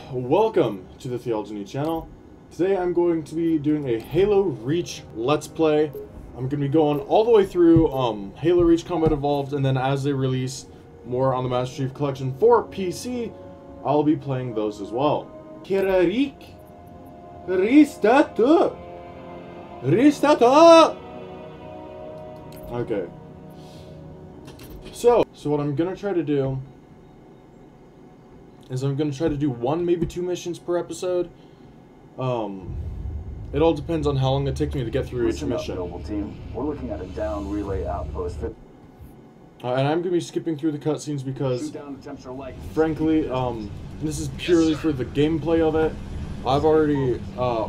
welcome to the Theology channel. Today I'm going to be doing a Halo Reach Let's Play. I'm going to be going all the way through Halo Reach Combat Evolved, and then as they release more on the Master Chief Collection for PC, I'll be playing those as well. Kirarik Ristata Ristata. Okay. So what I'm going to try to do is I'm going to try to do one, maybe two missions per episode. It all depends on how long it takes me to get through each mission. Noble team. We're looking at a down relay outpost. And I'm going to be skipping through the cutscenes because, frankly, this is purely for the gameplay of it. I've already,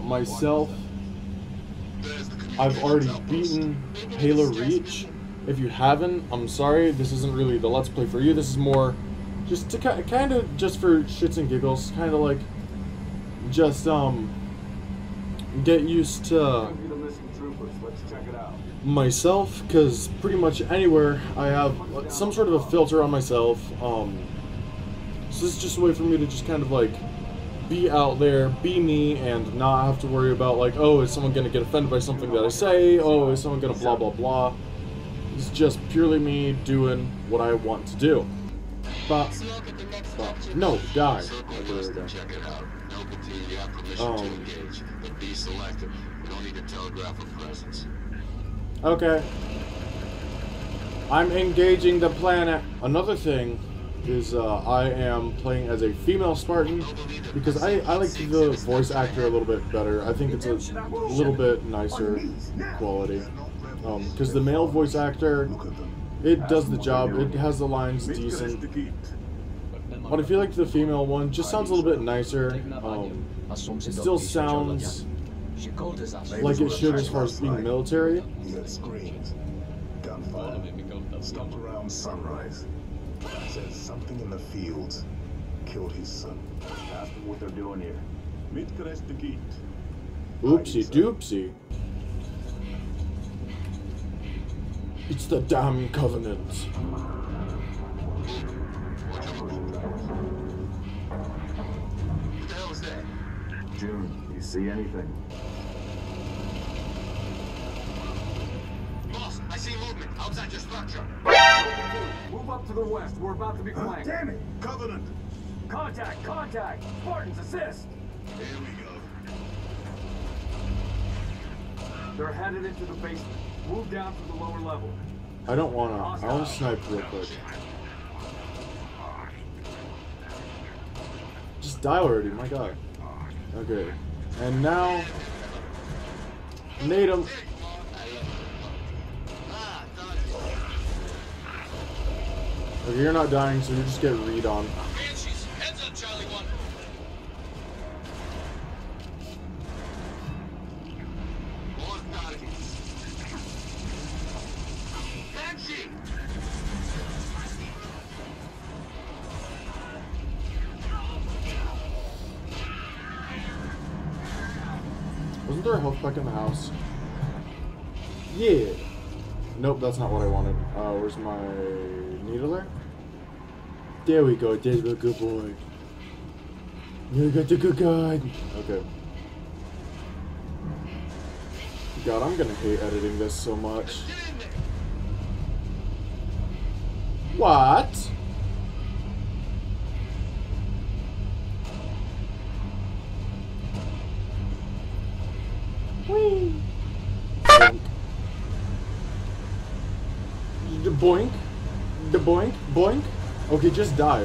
I've already beaten Halo Reach. If you haven't, I'm sorry, this isn't really the Let's Play for you. This is more just to kind of just for shits and giggles, kind of like just get used to myself, because pretty much anywhere I have some sort of a filter on myself. So this is just a way for me to just kind of like be out there, be me, and not have to worry about like, oh, is someone gonna get offended by something that I say? Oh, is someone gonna blah blah blah? It's just purely me doing what I want to do. No, die. Okay. I'm engaging the planet. Another thing is I am playing as a female Spartan because I like the voice actor a little bit better. I think it's a little bit nicer quality. Because the male voice actor, it does the job, it has the lines decent, but I feel like the female one just sounds a little bit nicer. It still sounds like it should as far as being military. Gunfire. Stopped around sunrise. Says something in the fields killed his son. Ask them what they're doing here. Oopsie doopsie. It's the damn Covenant. What the hell is that? June, you see anything? Boss, I see movement outside your structure. Move up to the west. We're about to be flanked. Damn it! Covenant! Contact! Contact! Spartans, assist! There we go. They're headed into the basement. Move down to the lower level. I don't wanna. I wanna snipe real quick. Just die already, my god. Okay. And now nade him. Okay, you're not dying, so you just get read on. Banshees, heads up, Charlie 1. Banshee! Wasn't there a health pack in the house? Yeah. Nope, that's not what I wanted. Where's my needle there? There we go. There's the good boy. You got the good guy. Okay. God, I'm gonna hate editing this so much. What? Whee! Boink. The boink. Boink. Okay, just die.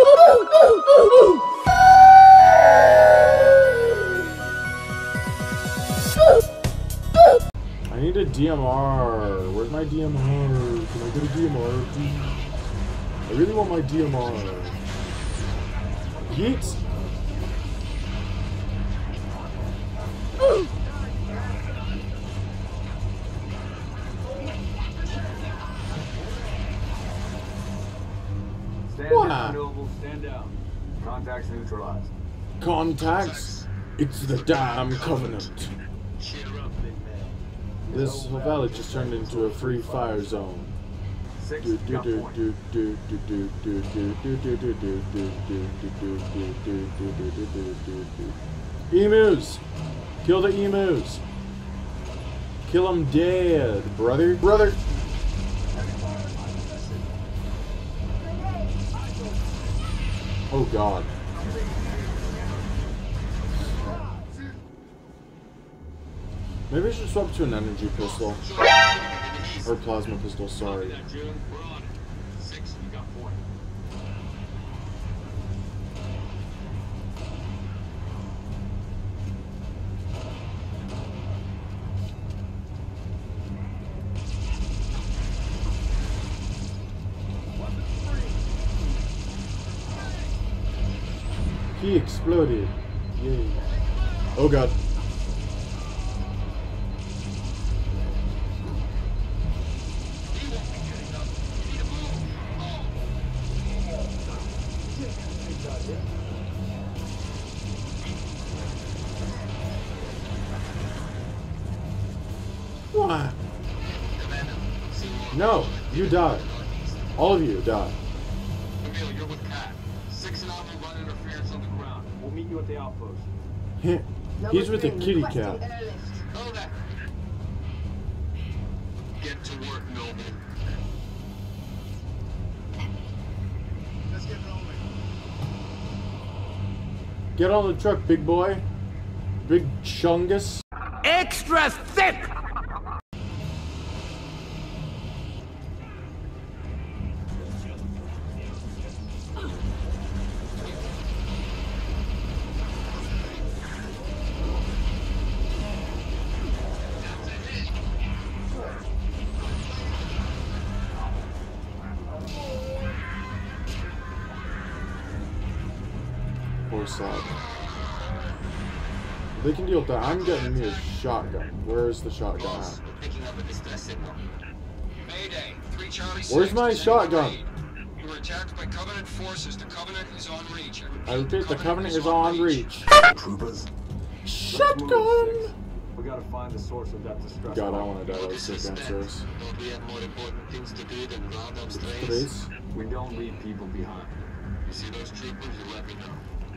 I need a DMR. Where's my DMR? Can I get a DMR, please? I really want my DMR. Yeet. Stand down, Noble. Stand down. Contacts neutralized. Contacts? It's the damn Covenant. Cheer up, big man. This whole valley just turned into a free fire zone. 6, you got point. Emus! Kill the emus! Kill them dead, brother. Brother! Oh god. Maybe I should swap to an energy pistol. Or plasma pistol, sorry. June, we're on it. 6, you got point. He exploded. Yay. Oh god. What? No, you die. All of you die. Emil, you're with Cat. 6 and I will run interference on the ground. We'll meet you at the outpost. He's with the kitty cat. Hold that. Get to work, Noble. Let's get rolling. Get on the truck, big boy. Big chungus. Extra thick! Poor sod. They can deal with that. I'm getting me a shotgun. Where is the shotgun Boss, at? we're picking up a distress signal. Mayday, 3 Charlie 6. Where's my descending shotgun? raid. We were attacked by Covenant forces. The Covenant is on reach. I repeat, the Covenant is on reach. Troopers, Shotgun! We gotta find the source of that distress. God, I call. want to die. Those sick answers. Don't we have more important things to do than round up strays? Please. We don't leave people behind. You see those troopers, you let me know.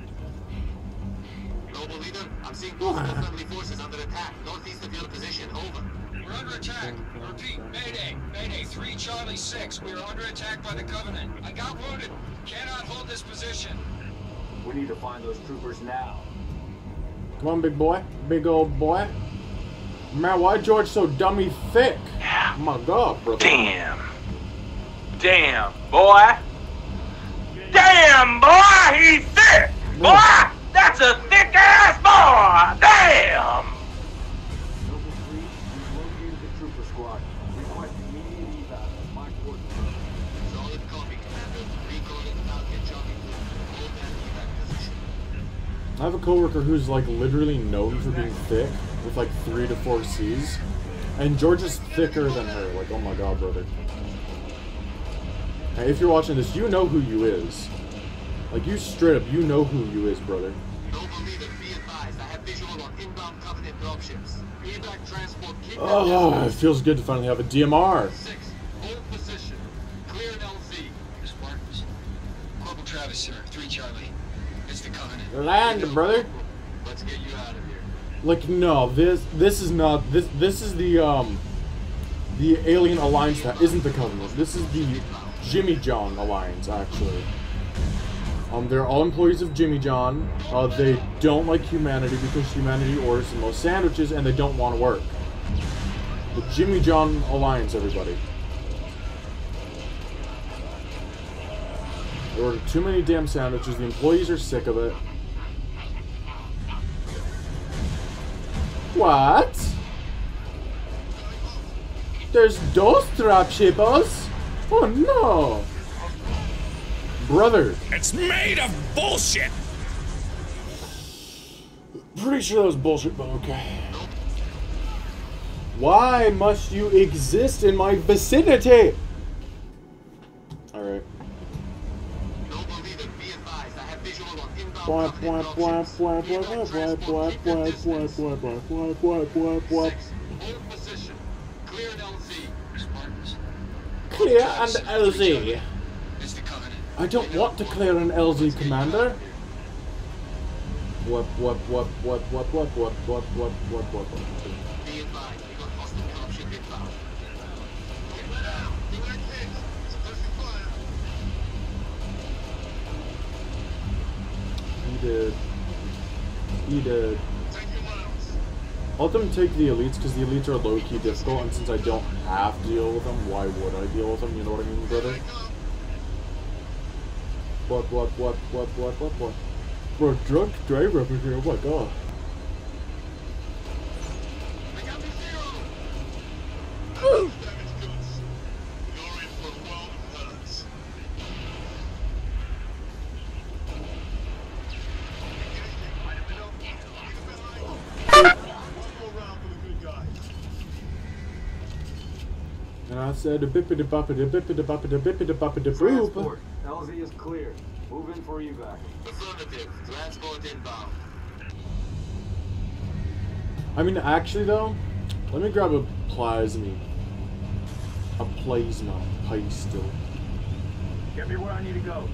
Noble leader, I'm seeing multiple friendly forces under attack, northeast of your position. Over. We're under attack. Repeat, Mayday. Mayday, 3 Charlie 6. We are under attack by the Covenant. I got wounded. Cannot hold this position. We need to find those troopers now. Come on, big boy. Big old boy. Man, why George so dummy thick? Oh my god, brother. Damn. Damn, boy. Damn, boy, he's thick. Boy, that's a thick ass boy. Damn. Noble 3, we've located the trooper squad. Request immediate evac. My coordinates. Solid copy, Commander. Recalling Falcon Jockey Group. Hold that evac position. I have a coworker who's like literally known for being thick with like 3 to 4 C's. And George is thicker than her. Like, oh my god, brother. Hey, if you're watching this, you know who you is. Like, you straight up, you know who you is, brother. Noble leader, be advised. I have visual on inbound Covenant dropships. Evac transport kidnapped. Oh, it feels good to finally have a DMR. 6. Hold position. Clear an LZ. Spartans. Corporal Travis, sir. 3 Charlie. It's the Covenant. Land, brother. Let's get you out of here. Like, no, this is not, this is the Alien Alliance that isn't the Covenant. This is the Jimmy John Alliance, actually. They're all employees of Jimmy John. They don't like humanity because humanity orders the most sandwiches and they don't want to work. The Jimmy John Alliance, everybody. They order too many damn sandwiches. The employees are sick of it. What? There's those dropshippers? Oh no! Brother. It's made of bullshit. Pretty sure that was bullshit, but okay. Why must you exist in my vicinity? Alright. Noble leader, be advised. I have visual on inbound Bwah, bwah, Covenant bwah, dropships. bwah, bwah, Evac bwah, transport, bwah, keep bwah, your bwah, distance. bwah, bwah, bwah, bwah, bwah. 6. Hold position. Clear an LZ. Spartans. Clear and LZ. It's the Covenant. I don't want to clear an LZ, Commander. What? Be advised, we got hostile dropship inbound. Get down. Be like this. Suppressing fire. He did. Take your rounds. I'll let them take the elites because the elites are low-key difficult, and since I don't have to deal with them, why would I deal with them? You know what I mean, brother? What? Bro, drunk driver up here, oh my god. I got me zero. Damage goods. You're in for a world of hurts. Engaging. Might have been over. Leave it behind. One more round for the good guys. And I said, bippity-boppity-bippity-boppity-bippity-boppity-boop. Transport. LZ is clear. Move in for evac. Affirmative. Transport inbound. I mean, actually, though, let me grab a plasma. A plasma pistol. Get me where I need to go.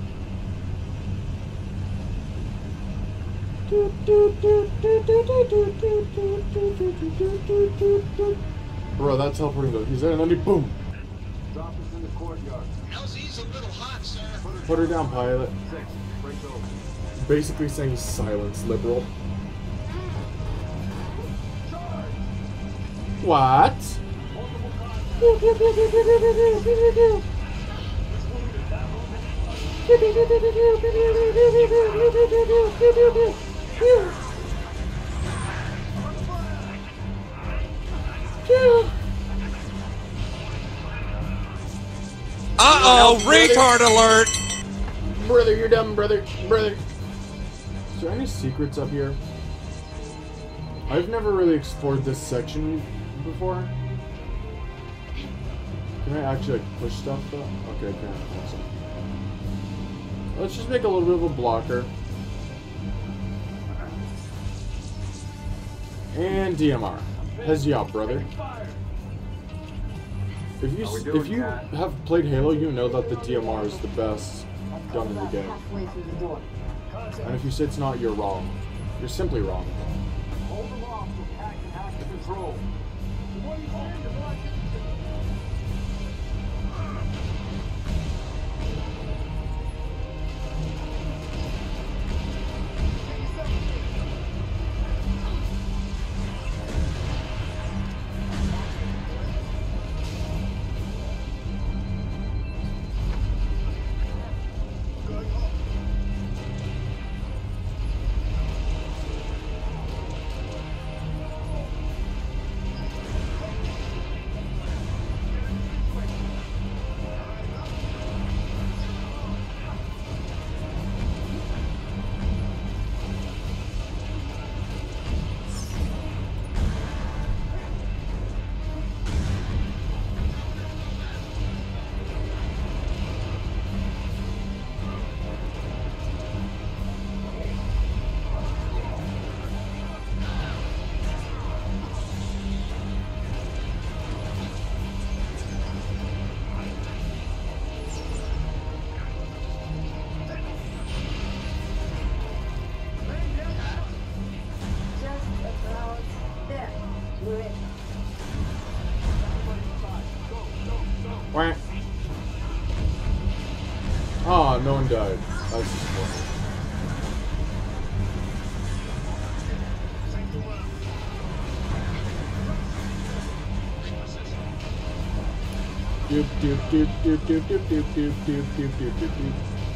Bro, that's teleporting though. He's there and then he boom. Drop us in the courtyard. LZ's a little hot, sir. Put her down, pilot. 6. Break over. Basically saying silence, liberal. What? Uh-oh, retard alert! Brother, you're dumb, brother. Brother. Is there any secrets up here? I've never really explored this section before. Can I actually like, push stuff though? Okay, okay, awesome. Let's just make a little bit of a blocker. And DMR. Heads you out, brother. If you have played Halo, you know that the DMR is the best gun in the game. And if you say it's not, you're wrong. You're simply wrong. Hold them off so Cat can hack the control. What are you saying to watch it? Oh, no one died. That's disappointing. Doop doop doop doop doop doop doop doop doop doop doop doop doop.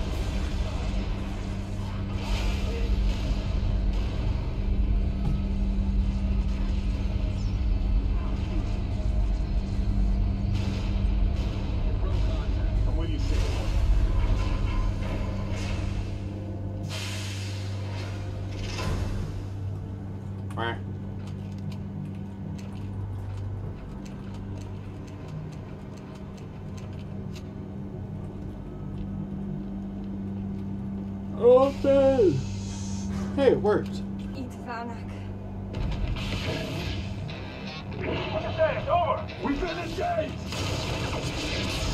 I'm with you, Sid. Quack. Open! Hey, it worked. Eat Vanak. Understand, over. We've been engaged.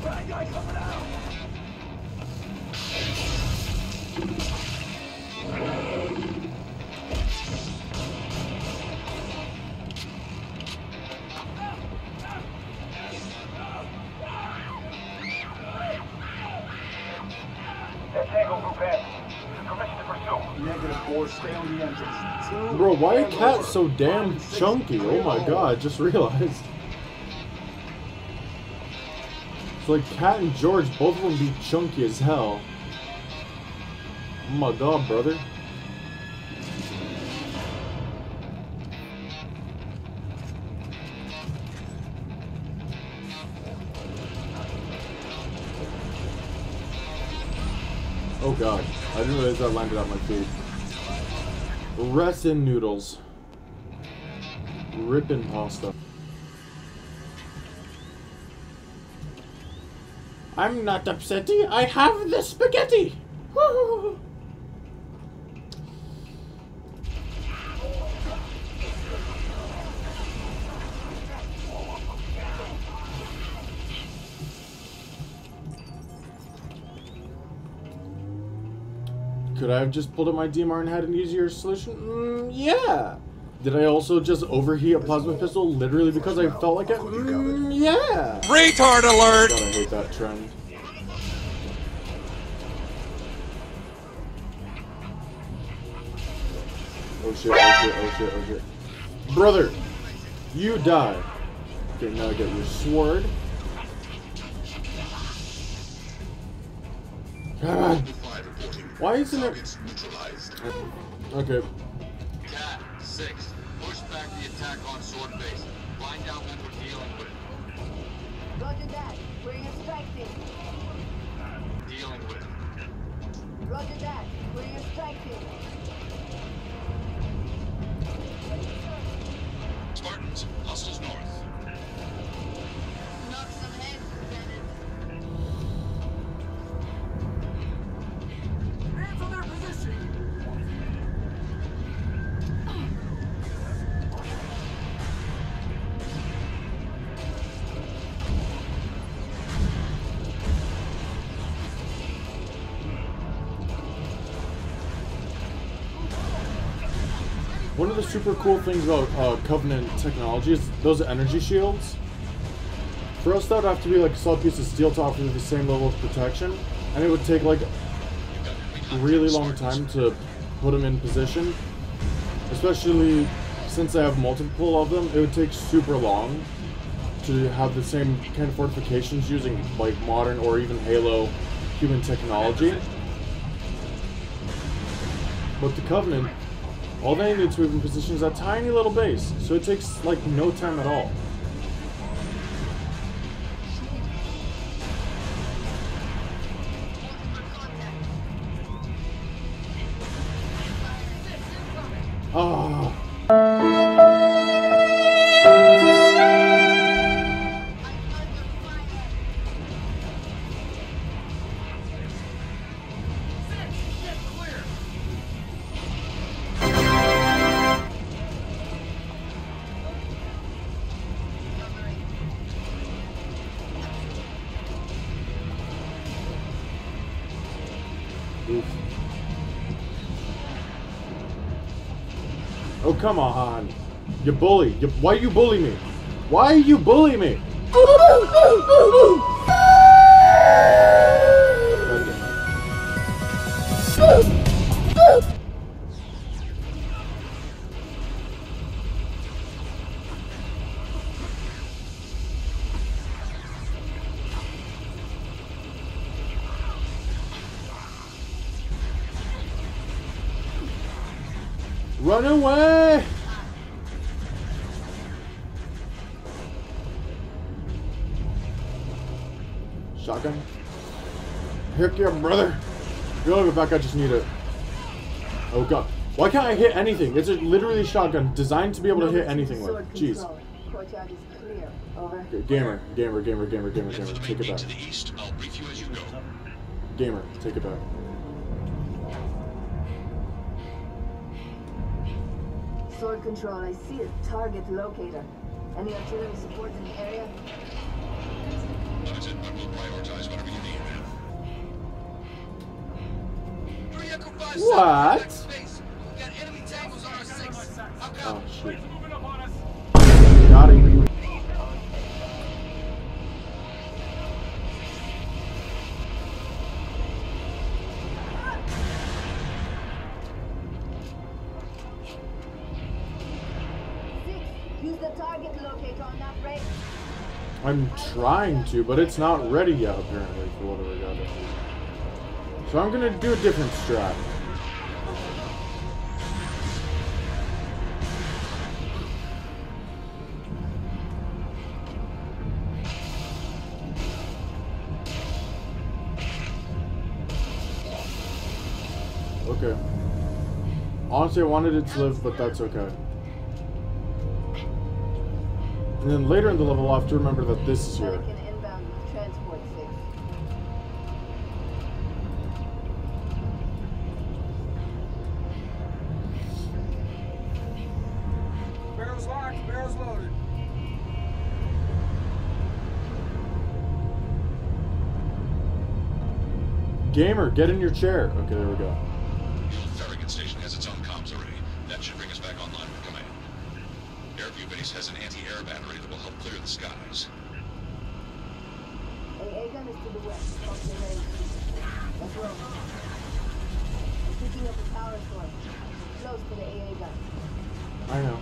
Bad guy coming out! Tango Group F. Permission to pursue. -4, stay on the entrance. Bro, why are cats so damn chunky? Oh my god, just realized. So like Cat and George, both of them be chunky as hell. Oh my god, brother. Oh god, I didn't realize that landed on my feet. Resin noodles. Rippin' pasta. I'm not upsetty, I have the spaghetti! Woo! Could I have just pulled up my DMR and had an easier solution? Yeah! Did I also just overheat a plasma pistol literally because I felt like it? Yeah! Retard alert! God, I hate that trend. Oh shit, oh shit, oh shit, oh shit. Brother! You die! Okay, now I get your sword. Come on! Why isn't it? Okay. Cat 6, push back the attack on Sword Base. Find out what we're dealing with. Roger that. Bring a strike team. Dealing with. Roger that. Bring a strike team. Spartans, hostiles north. Knock some heads, Lieutenant. Hands on their position! One of the super cool things about Covenant technology is those energy shields. For us, that would have to be like a solid piece of steel to offer the same level of protection, and it would take like a really long time to put them in position. Especially since I have multiple of them, it would take super long to have the same kind of fortifications using like modern or even Halo human technology. But the Covenant, all they need to move in position is that tiny little base, so it takes like no time at all. Oh. Oof. Oh, come on. You bully. Why you bully me? Why you bully me? Run away! Shotgun. Heck yeah, brother. You're over back, I just need it. Oh god. Why can't I hit anything? It's literally a shotgun designed to be able to hit anything with. Jeez. Courtyard is clear. Over. Okay, gamer. Take it back. To the east, I'll brief you as you go. Gamer, take it back. Sword control, I see a target locator. Any artillery support in the area? That is it, I will prioritize. What? Space. We got enemy tangles on our 6. How Oh come? shit. Got him. Use the target locator on that ray. I'm trying to, but it's not ready yet apparently for whatever got it. So I'm gonna do a different strat. Okay. Honestly, I wanted it to live, but that's okay. And then later in the level, I'll have to remember that this is here. Pelican inbound with transport 6. Barrels locked, barrels loaded. Gamer, get in your chair. Okay, there we go. Farragut Station has its own comms array. That should bring us back online with command. Airview Base has an anti-air battery that will help clear the skies. AA gun is to the west. Off the ray. Let's roll. I'm picking up a power source. Close to the AA gun. I know.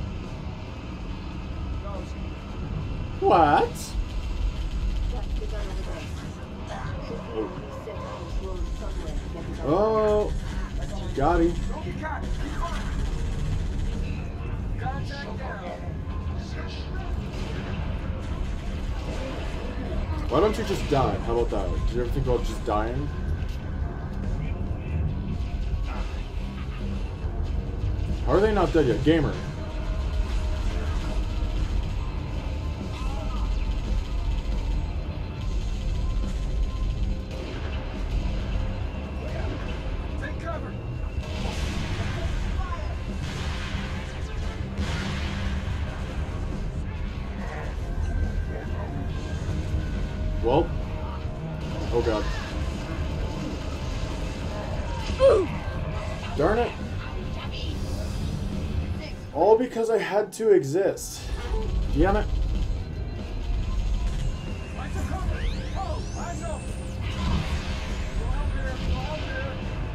What? That's the gun over there. Should be able to reset control somewhere to get the gun. Oh, got him. Don't get caught. Keep firing. Contact down. Why don't you just die? How about that? Did you ever think about just dying? How are they not dead yet? Gamer. Take cover. Well. Oh god. Darn it. All because I had to exist. Damn it. Lights are covered. Oh, eyes open. Go out there, go out there.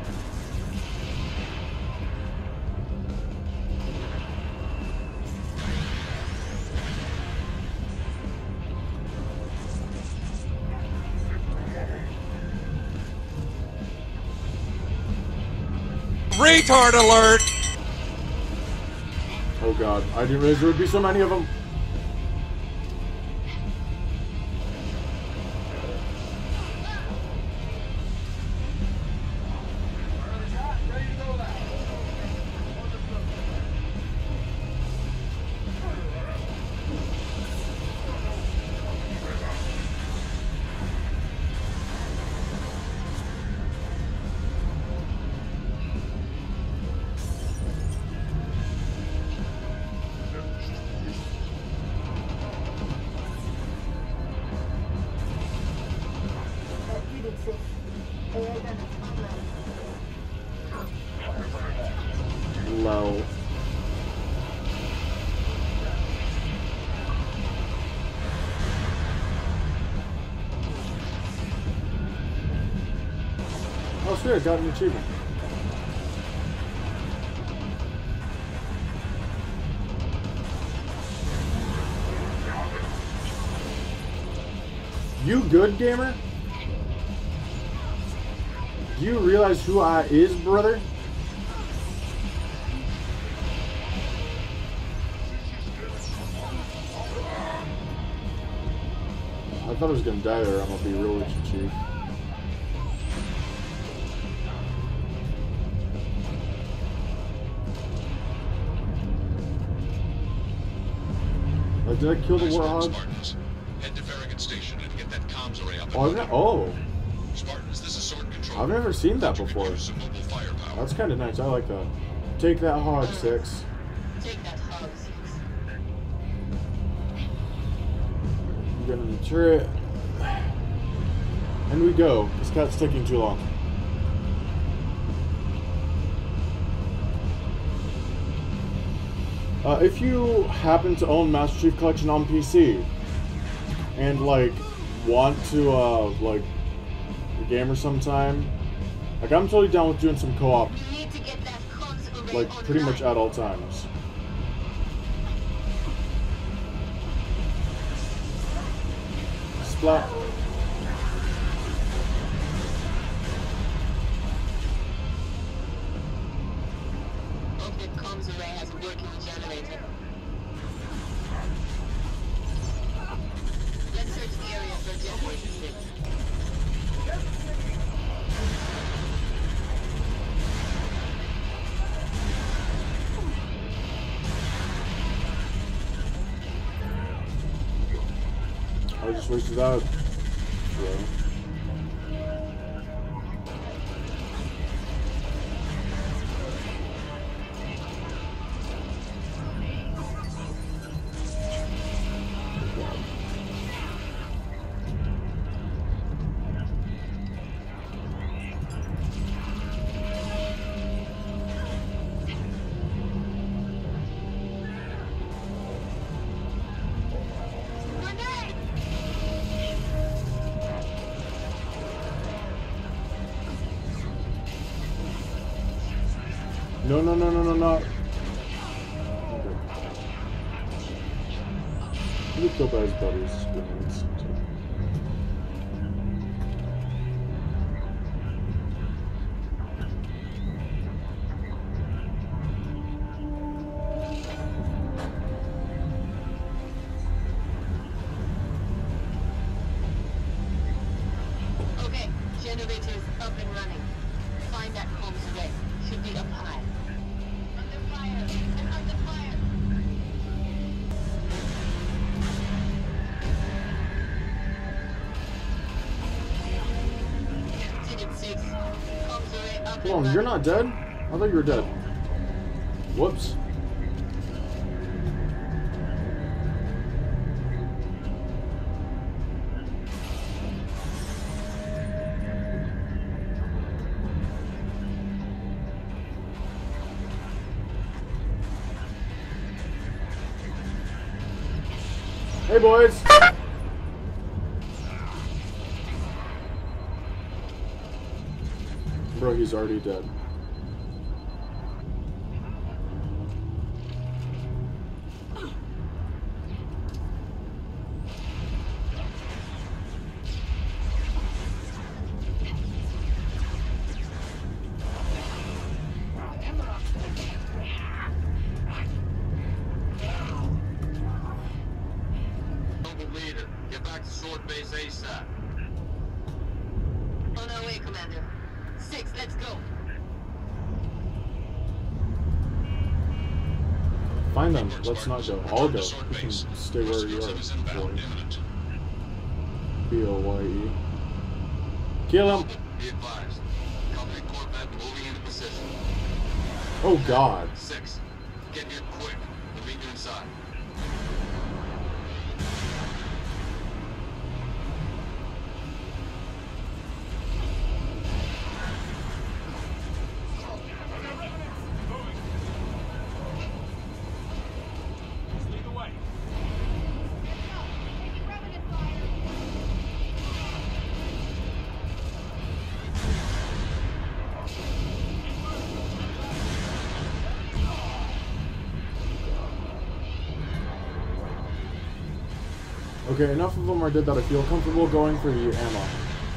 Retard alert! Oh god. I didn't realize there would be so many of them. Ready to go now. Reading 6. AA gun is online. Low. Oh sweet, I got an achievement. You good, gamer? Do you realize who I is, brother? I thought I was gonna die there, I'm gonna be real with you, Chief. Like, did I kill the Nice work, warthog? Spartans. Head to Farragut Station and get that comms array up. and Oh, running. oh, Spartans, this is Sword Control. I've never seen that You can before. use some mobile firepower. That's kind of nice. I like that. Take that hog, 6. Take that hug, 6. Get in the turret. And we go. This cat's taking too long. If you happen to own Master Chief Collection on PC and like want to like gamer sometime, like I'm totally down with doing some co-op, like pretty much at all times. Splat. I just wasted that. Yeah. No, no, no, no, no, no. Okay. He get killed by his buddies. Grenades. Okay, generators up and running. Find that comms array. Should be up high. Under fire! And under fire! Unit 6. Comms array up Hold on, you're not dead? I thought you were dead. Whoops. Hey, boys! Bro, he's already dead. Leader, get back to Sword Base ASAP. On our way, Commander. 6, let's go. Find them. Let's not go. I'll go. You can stay where you are. B-O-Y-E. Kill him! Be advised. Company Corvette moving into position. Oh, God. 6, get here quick. We'll meet you inside. Okay, enough of them are dead that I feel comfortable going for the ammo.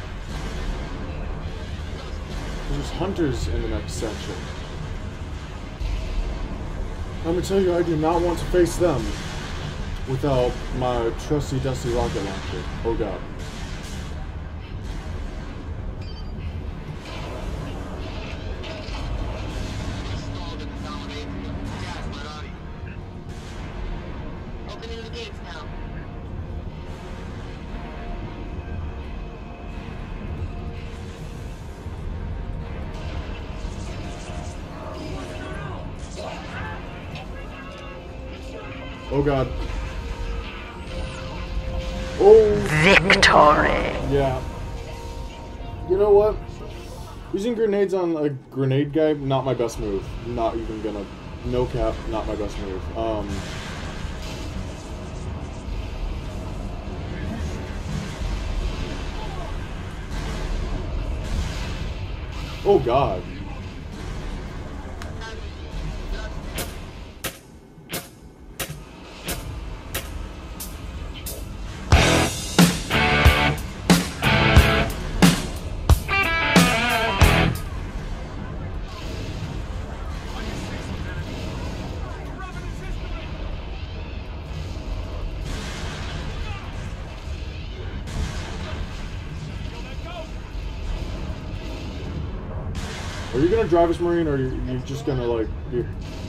There's hunters in the next section. Let me tell you, I do not want to face them without my trusty dusty rocket launcher. Oh God. Opening the gates now. Oh God. Oh. Victory. Yeah. You know what? Using grenades on a grenade guy, not my best move. Not even gonna No cap, not my best move. Oh God. Are you gonna drive us, Marine, or are you just gonna like be...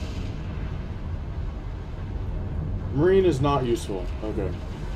Marine is not useful. Okay.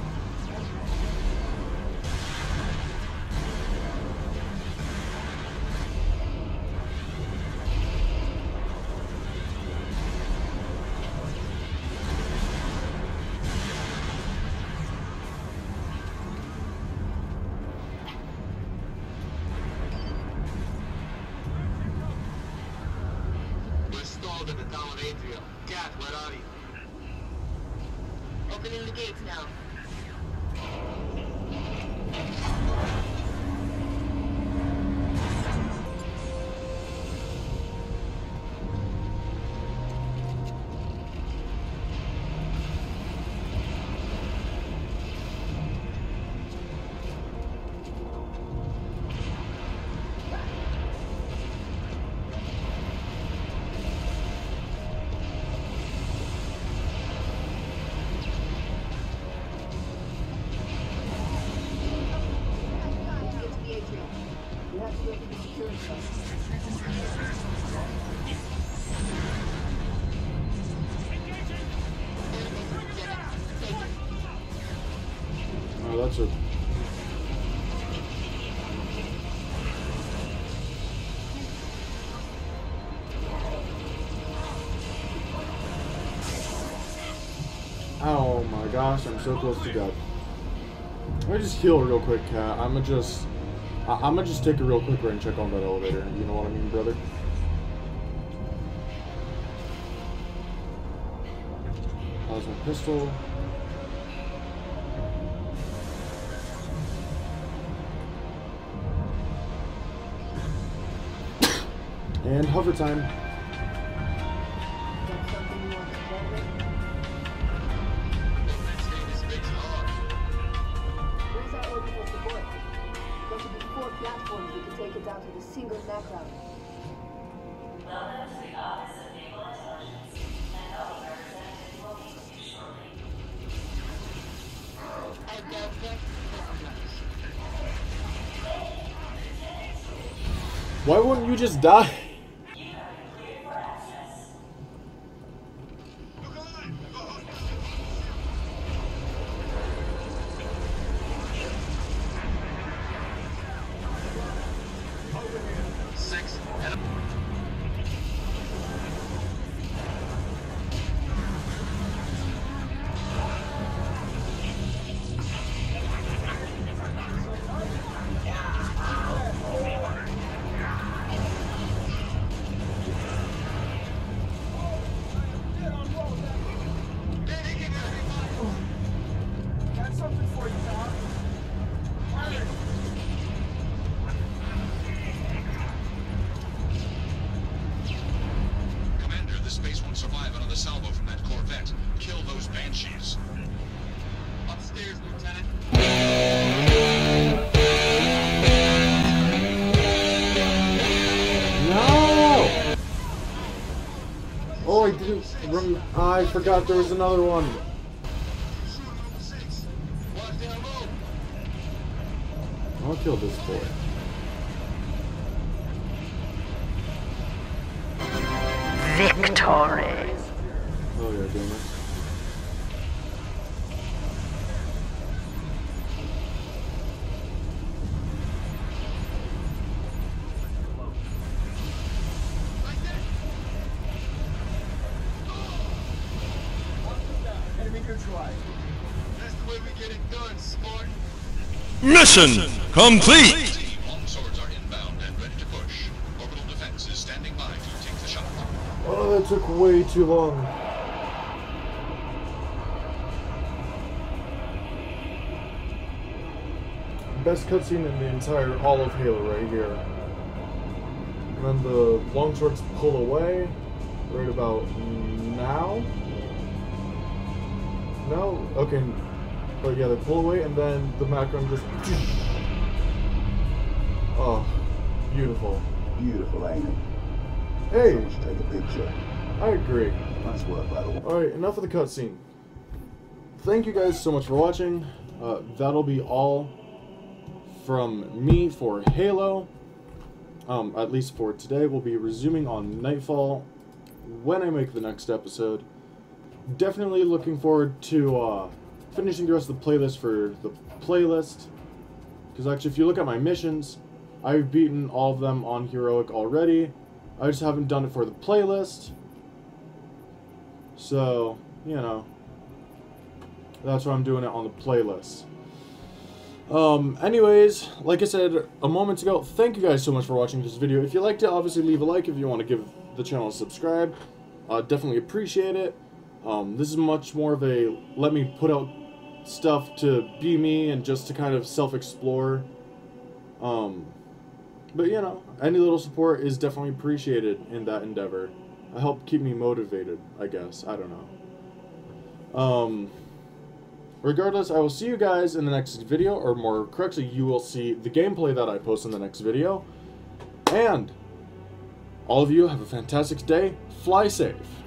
At the town of Adria. Cat, where are you? Opening the gates now. Oh, that's a... Oh my gosh, I'm so close to death. Let me just heal real quick, Cat. I'ma just take a real quick rain check on that elevator. You know what I mean, brother? How's my pistol? And hover time. Where's our orbital support? There should be 4 platforms we can take it down to the single background. Welcome to the Office of Naval Intelligence, and all representatives will meet with you shortly. I doubt that. Why wouldn't you just die? Space won't survive another salvo from that Corvette. Kill those Banshees. Upstairs, Lieutenant. No! Oh, I didn't. I forgot there was another one. I'll kill this boy. Victory. Oh yeah, gamer. Enemy neutralized. That's the way we get it done, Spartan. Mission complete! Long swords are inbound and ready to push. Orbital defense is standing by to take the shot. Oh, Oh, that took way too long. Best cutscene in the entire all of Halo right here. And then the longswords pull away right about now. No? Okay. But yeah, they pull away and then the background just... Oh, beautiful. Beautiful, ain't it? Hey! Someone should take a picture. I agree. Nice work, by the way. Alright, enough of the cutscene. Thank you guys so much for watching. That'll be all from me for Halo. At least for today. We'll be resuming on Nightfall when I make the next episode. Definitely looking forward to finishing the rest of the playlist for the playlist. Because actually, if you look at my missions, I've beaten all of them on Heroic already. I just haven't done it for the playlist. So, you know, that's why I'm doing it on the playlist. Anyways, like I said a moment ago, thank you guys so much for watching this video. If you liked it, obviously leave a like. If you want to give the channel a subscribe, definitely appreciate it. This is much more of a let me put out stuff to be me and just to kind of self-explore. But you know, any little support is definitely appreciated in that endeavor. It helped keep me motivated, I guess. I don't know. Regardless, I will see you guys in the next video, or more correctly, you will see the gameplay that I post in the next video. And all of you have a fantastic day. Fly safe.